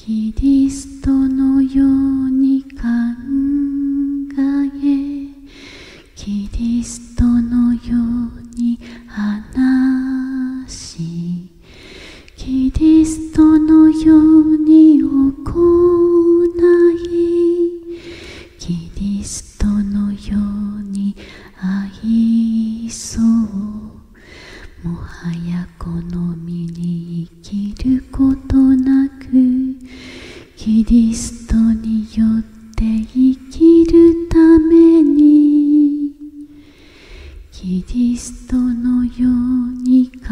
キリストのように考え、キリストのように話し、キリストのように行い、キリストのように愛そう。もはやこの身に生きることなく、キリストによって生きるために、キリストのように考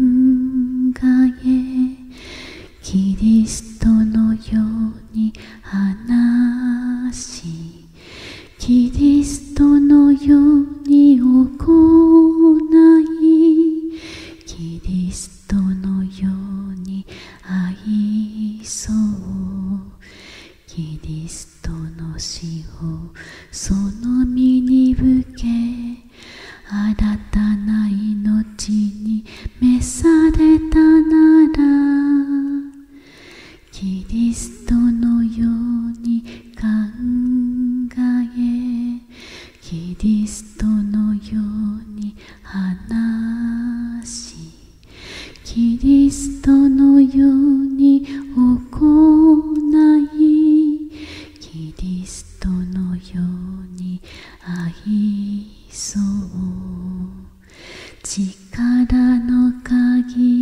え、キリストのように話し、キリストのように行い、キリストのように愛そう。キリストの死をその身に受け、新たな命に召されたなら、キリストのように考え、キリストのように話し、キリストのように行い、キリストのように愛そう。力の鍵